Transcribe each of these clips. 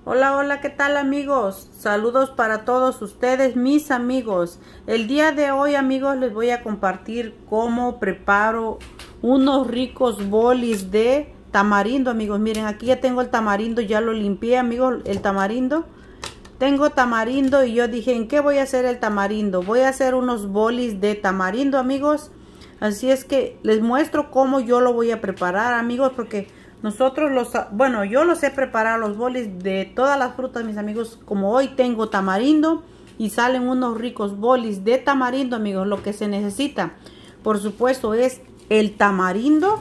Hola, hola, ¿qué tal amigos? Saludos para todos ustedes, mis amigos. El día de hoy, amigos, les voy a compartir cómo preparo unos ricos bolis de tamarindo, amigos. Miren, aquí ya tengo el tamarindo, ya lo limpié, amigos, el tamarindo. Tengo tamarindo y yo dije, ¿en qué voy a hacer el tamarindo? Voy a hacer unos bolis de tamarindo, amigos. Así es que les muestro cómo yo lo voy a preparar, amigos, porque yo los sé preparar los bolis de todas las frutas, mis amigos. Como hoy tengo tamarindo y salen unos ricos bolis de tamarindo, amigos. Lo que se necesita, por supuesto, es el tamarindo,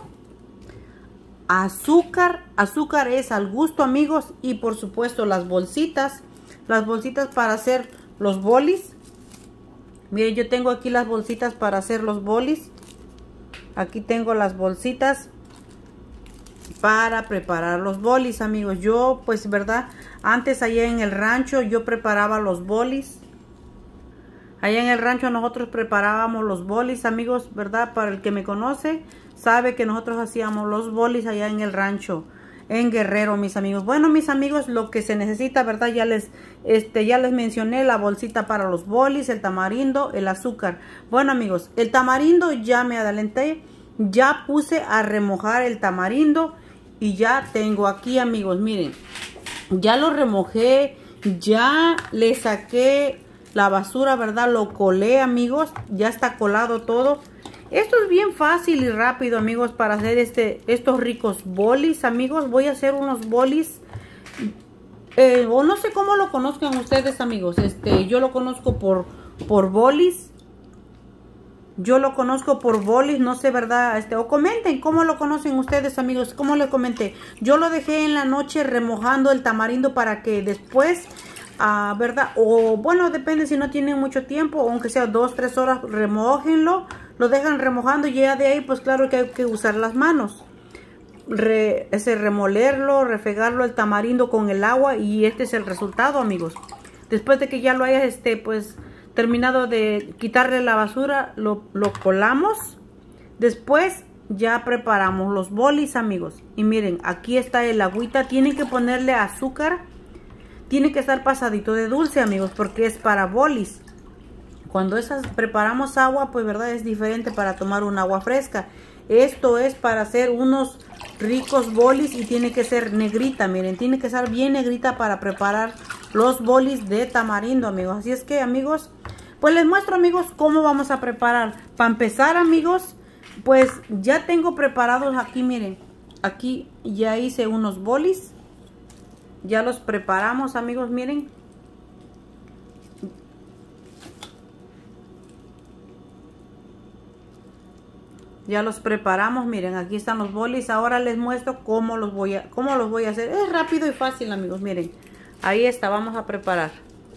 azúcar es al gusto, amigos, y por supuesto las bolsitas para hacer los bolis. Miren, yo tengo aquí las bolsitas para hacer los bolis. Aquí tengo las bolsitas para preparar los bolis, amigos. Yo, pues, verdad, antes allá en el rancho yo preparaba los bolis. Allá en el rancho nosotros preparábamos los bolis, amigos, verdad. Para el que me conoce, sabe que nosotros hacíamos los bolis allá en el rancho, en Guerrero, mis amigos. Bueno, mis amigos, lo que se necesita, verdad, ya les mencioné la bolsita para los bolis, el tamarindo, el azúcar. Bueno, amigos, el tamarindo ya me adelanté, ya puse a remojar el tamarindo y ya tengo aquí, amigos, miren, ya lo remojé, ya le saqué la basura, verdad, lo colé, amigos, ya está colado todo. Esto es bien fácil y rápido, amigos, para hacer estos ricos bolis, amigos. Voy a hacer unos bolis, o no sé cómo lo conozcan ustedes, amigos. Yo lo conozco por bolis. Yo lo conozco por bolis, no sé, ¿verdad? O comenten cómo lo conocen ustedes, amigos. Como les comenté, yo lo dejé en la noche remojando el tamarindo para que después, ¿verdad? O bueno, depende si no tienen mucho tiempo, aunque sea 2-3 horas, remójenlo. Lo dejan remojando y ya de ahí, pues claro que hay que usar las manos. Remolerlo, refregarlo el tamarindo con el agua y este es el resultado, amigos. Después de que ya lo hayas, pues terminado de quitarle la basura, lo colamos. Después ya preparamos los bolis, amigos. Y miren, aquí está el agüita. Tienen que ponerle azúcar. Tiene que estar pasadito de dulce, amigos, porque es para bolis. Cuando preparamos agua, pues verdad, es diferente para tomar un agua fresca. Esto es para hacer unos ricos bolis y tiene que ser negrita, miren, tiene que ser bien negrita para preparar los bolis de tamarindo, amigos. Así es que, amigos, pues les muestro, amigos, cómo vamos a preparar. Para empezar, amigos, pues ya tengo preparados aquí, miren, aquí ya hice unos bolis. Ya los preparamos, amigos, miren. Ya los preparamos, miren, aquí están los bolis. Ahora les muestro cómo los voy a hacer. Es rápido y fácil, amigos, miren. Ahí está, vamos a preparar.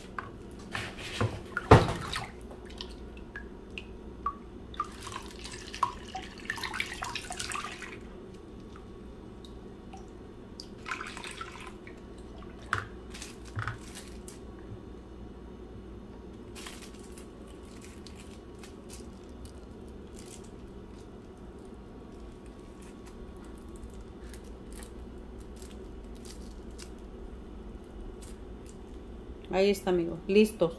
Ahí está, amigos, listos.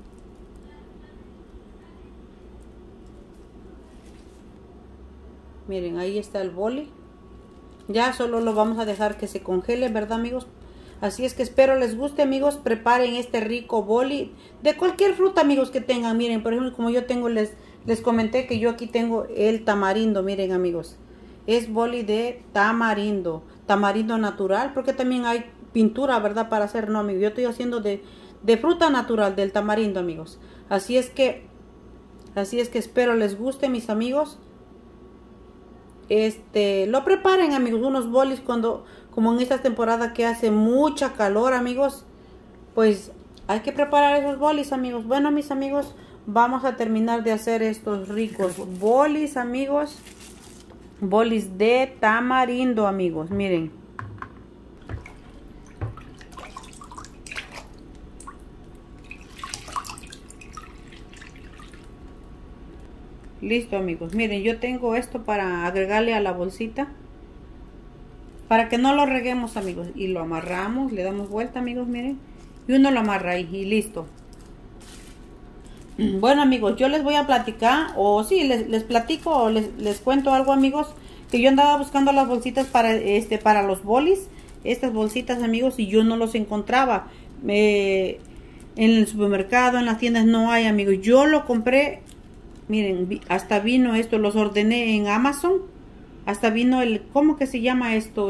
Miren, ahí está el boli. Ya solo lo vamos a dejar que se congele, ¿verdad, amigos? Así es que espero les guste, amigos. Preparen este rico boli de cualquier fruta, amigos, que tengan. Miren, por ejemplo, como yo tengo, les comenté que yo aquí tengo el tamarindo. Miren, amigos, es boli de tamarindo. Tamarindo natural, porque también hay pintura, ¿verdad? Para hacer, no, amigos. Yo estoy haciendo de fruta natural, del tamarindo, amigos. Así es que espero les guste, mis amigos. Lo preparen, amigos, unos bolis como en esta temporada que hace mucha calor, amigos, pues hay que preparar esos bolis, amigos. Bueno, mis amigos, vamos a terminar de hacer estos ricos bolis, amigos. Bolis de tamarindo, amigos, miren. Listo, amigos, miren, yo tengo esto para agregarle a la bolsita. para que no lo reguemos, amigos. Y lo amarramos, le damos vuelta, amigos, miren. Y uno lo amarra ahí y listo. Bueno, amigos, yo les voy a platicar, o sí, les platico o les cuento algo, amigos, que yo andaba buscando las bolsitas para los bolis, estas bolsitas, amigos, y yo no los encontraba. En el supermercado, en las tiendas no hay, amigos. Yo lo compré, miren, hasta vino esto, los ordené en Amazon, hasta vino ¿cómo que se llama esto?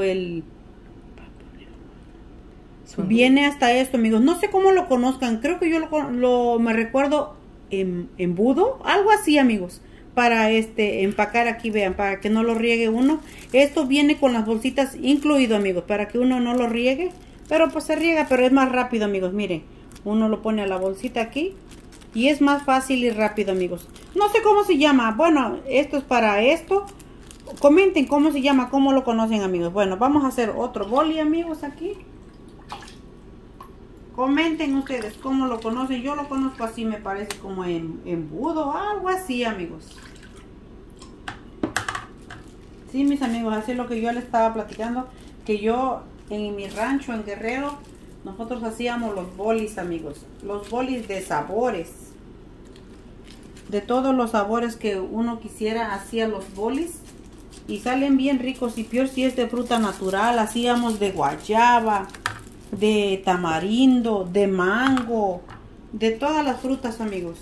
Viene hasta esto, amigos. No sé cómo lo conozcan, creo que yo me recuerdo embudo, algo así, amigos, para empacar aquí, vean, para que no lo riegue uno. Esto viene con las bolsitas incluido, amigos, para que uno no lo riegue, pero pues se riega, pero es más rápido, amigos. Miren, uno lo pone a la bolsita aquí y es más fácil y rápido, amigos. No sé cómo se llama. Bueno, esto es para esto. Comenten cómo se llama, cómo lo conocen, amigos. Bueno, vamos a hacer otro boli, amigos, aquí. Comenten ustedes cómo lo conocen. Yo lo conozco así, me parece como embudo, algo así, amigos. Sí, mis amigos, así es lo que yo les estaba platicando. Que yo en mi rancho en Guerrero, nosotros hacíamos los bolis, amigos. Los bolis de sabores. De todos los sabores que uno quisiera, hacía los bolis. Y salen bien ricos, y peor si es de fruta natural. Hacíamos de guayaba, de tamarindo, de mango, de todas las frutas, amigos.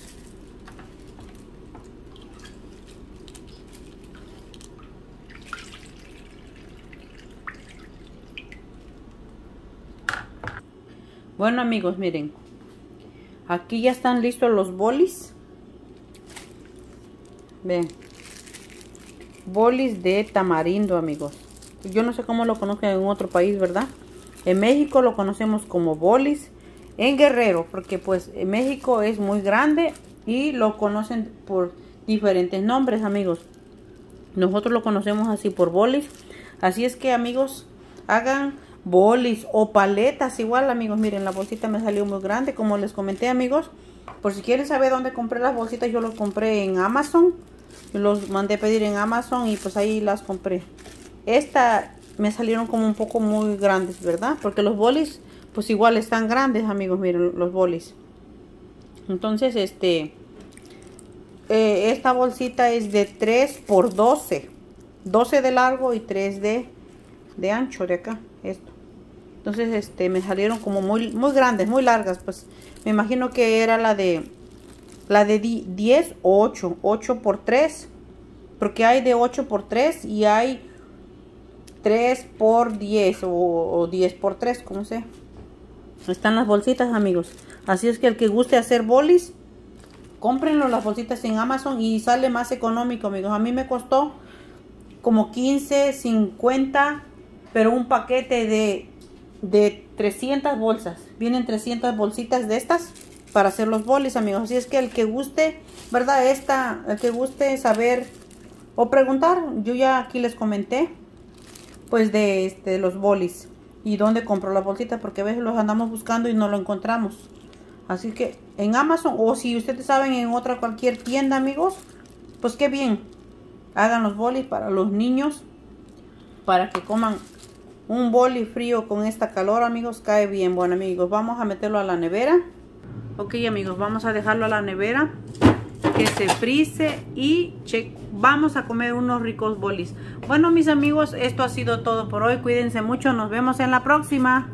Bueno, amigos, miren, aquí ya están listos los bolis. Ven, bolis de tamarindo, amigos. Yo no sé cómo lo conocen en otro país, ¿verdad? En México lo conocemos como bolis. En Guerrero, porque pues en México es muy grande y lo conocen por diferentes nombres, amigos. Nosotros lo conocemos así, por bolis. Así es que, amigos, hagan bolis o paletas igual, amigos. Miren, la bolsita me salió muy grande, como les comenté, amigos. Por si quieren saber dónde compré las bolsitas, yo los compré en Amazon. Los mandé a pedir en Amazon y pues ahí las compré. Me salieron como un poco muy grandes, ¿verdad? Porque los bolis, pues igual están grandes, amigos. Miren, los bolis. Entonces, esta bolsita es de 3 por 12. 12 de largo y 3 de ancho de acá. Esto. Entonces, me salieron como muy grandes, muy largas. Pues me imagino que era la de 10 o 8. 8 por 3. Porque hay de 8 por 3 y hay 3 por 10 o 10 por 3, como sea. Están las bolsitas, amigos. Así es que el que guste hacer bolis, cómprenlo las bolsitas en Amazon y sale más económico, amigos. A mí me costó como 15, 50, pero un paquete de 300 bolsas. Vienen 300 bolsitas de estas para hacer los bolis, amigos. Así es que el que guste, ¿verdad? El que guste saber o preguntar, yo ya aquí les comenté pues de los bolis y dónde compro las bolsitas, porque a veces los andamos buscando y no lo encontramos. Así que en Amazon, o si ustedes saben en otra cualquier tienda, amigos, pues qué bien. Hagan los bolis para los niños, para que coman un boli frío con esta calor, amigos, cae bien. Bueno, amigos, vamos a meterlo a la nevera. Ok, amigos, vamos a dejarlo a la nevera que se fríe y vamos a comer unos ricos bolis. Bueno, mis amigos, esto ha sido todo por hoy. Cuídense mucho, nos vemos en la próxima.